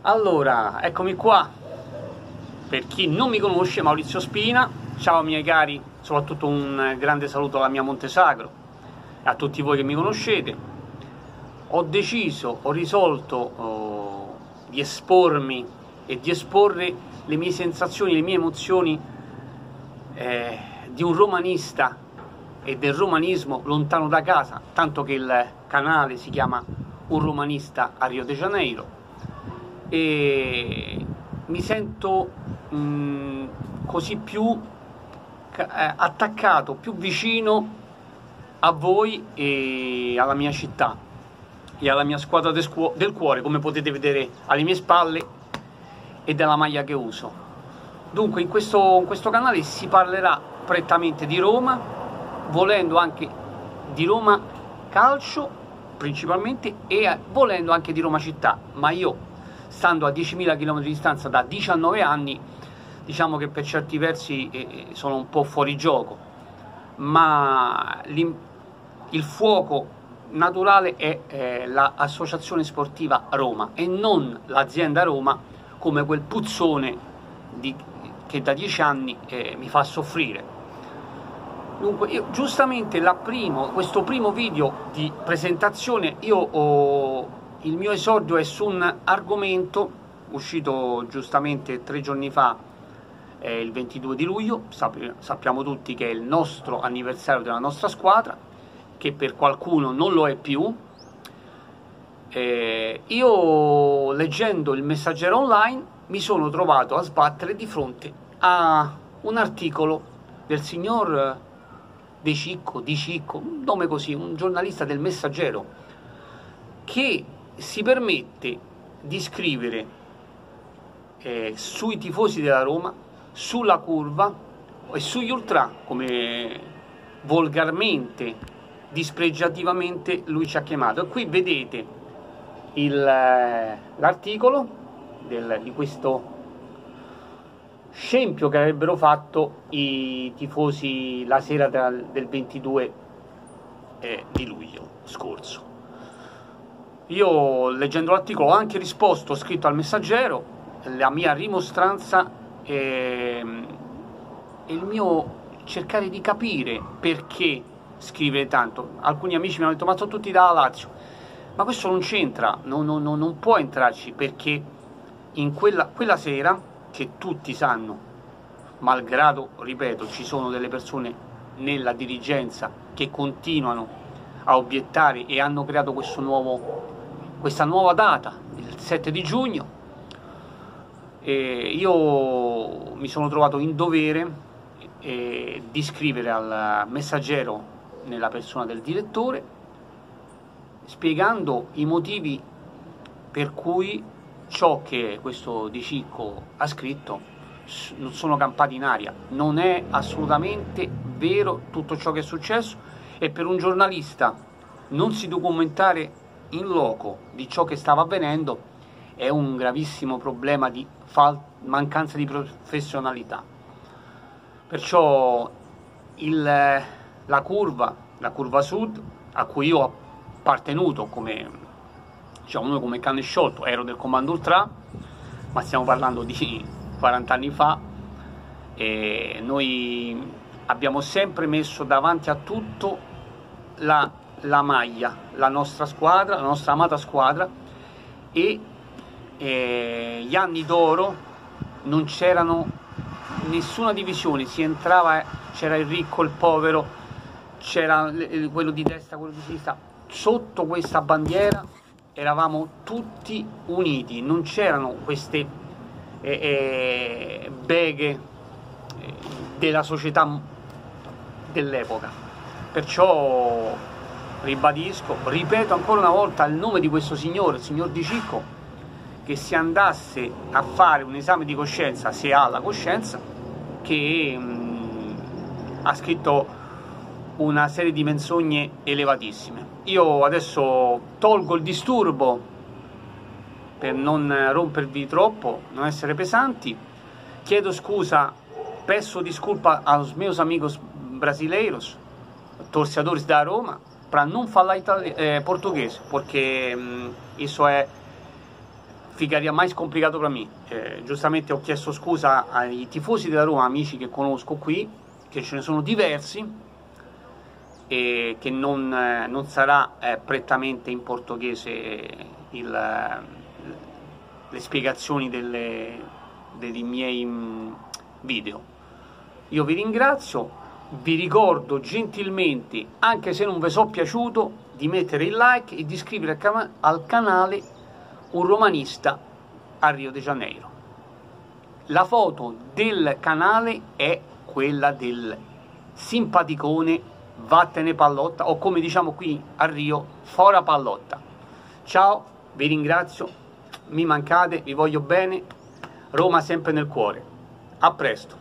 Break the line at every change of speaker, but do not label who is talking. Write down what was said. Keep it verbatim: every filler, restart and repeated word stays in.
Allora, eccomi qua. Per chi non mi conosce, Maurizio Spina. Ciao miei cari, soprattutto un grande saluto alla mia Montesagro e a tutti voi che mi conoscete. Ho deciso, ho risolto oh, di espormi e di esporre le mie sensazioni, le mie emozioni eh, di un romanista e del romanismo lontano da casa, tanto che il canale si chiama Un romanista a Rio de Janeiro. E mi sento mh, così più eh, attaccato, più vicino a voi e alla mia città e alla mia squadra del, del cuore, come potete vedere alle mie spalle e della maglia che uso. Dunque in questo, in questo canale si parlerà prettamente di Roma, volendo anche di Roma calcio principalmente e volendo anche di Roma città, ma io stando a diecimila chilometri di distanza da diciannove anni, diciamo che per certi versi eh, sono un po' fuori gioco, ma il fuoco naturale è eh, l'associazione sportiva Roma e non l'azienda Roma, come quel puzzone di, che da dieci anni eh, mi fa soffrire. Dunque, io, giustamente la primo, questo primo video di presentazione, io ho il mio esordio è su un argomento uscito giustamente tre giorni fa, eh, il ventidue di luglio, Sapp- sappiamo tutti che è il nostro anniversario della nostra squadra, che per qualcuno non lo è più. Eh, io leggendo il Messaggero Online mi sono trovato a sbattere di fronte a un articolo del signor De Cicco, Di Cicco, un nome così, un giornalista del Messaggero, che si permette di scrivere eh, sui tifosi della Roma, sulla curva e sugli ultra, come volgarmente, dispregiativamente lui ci ha chiamato. E qui vedete l'articolo di questo scempio che avrebbero fatto i tifosi la sera del, del ventidue eh, di luglio scorso. Io leggendo l'articolo ho anche risposto, ho scritto al Messaggero la mia rimostranza e, e il mio cercare di capire perché scrivere tanto. Alcuni amici mi hanno detto ma sono tutti dalla Lazio, ma questo non c'entra, non, non, non può entrarci, perché in quella, quella sera, che tutti sanno, malgrado, ripeto, ci sono delle persone nella dirigenza che continuano a obiettare e hanno creato questo nuovo questa nuova data, il sette di giugno, e io mi sono trovato in dovere eh, di scrivere al Messaggero nella persona del direttore, spiegando i motivi per cui ciò che questo Di Cicco ha scritto non sono campati in aria, non è assolutamente vero tutto ciò che è successo, e per un giornalista non si documentare in loco di ciò che stava avvenendo è un gravissimo problema di mancanza di professionalità. Perciò il, la curva, la curva sud, a cui io ho appartenuto come, diciamo, noi come cane sciolto, ero del comando ultra, ma stiamo parlando di quaranta anni fa, e noi abbiamo sempre messo davanti a tutto la la maglia, la nostra squadra, la nostra amata squadra, e eh, gli anni d'oro non c'erano nessuna divisione, si entrava, c'era il ricco, il povero, c'era quello di destra, quello di sinistra, sotto questa bandiera eravamo tutti uniti, non c'erano queste eh, eh, beghe eh, della società dell'epoca. Perciò ribadisco, ripeto ancora una volta il nome di questo signore, il signor Di Cicco, che si andasse a fare un esame di coscienza, se ha la coscienza, che mh, ha scritto una serie di menzogne elevatissime. Io adesso tolgo il disturbo per non rompervi troppo, non essere pesanti, chiedo scusa, peço desculpa aos meus amigos brasileiros, torcedores da Roma, para não falar eh, português, porque hum, isso é ficaria mai scomplicato per me. Eh, giustamente ho chiesto scusa ai tifosi della Roma, amici che conosco qui, che ce ne sono diversi, e che non, eh, non sarà eh, prettamente in portoghese il, eh, le spiegazioni delle, dei miei mh, video. Io vi ringrazio, vi ricordo gentilmente, anche se non vi sono piaciuto, di mettere il like e di iscrivervi al, al canale Un Romanista a Rio de Janeiro. La foto del canale è quella del simpaticone Vattene Pallotta, o come diciamo qui a Rio, Fora Pallotta. Ciao, vi ringrazio, mi mancate, vi voglio bene, Roma sempre nel cuore. A presto.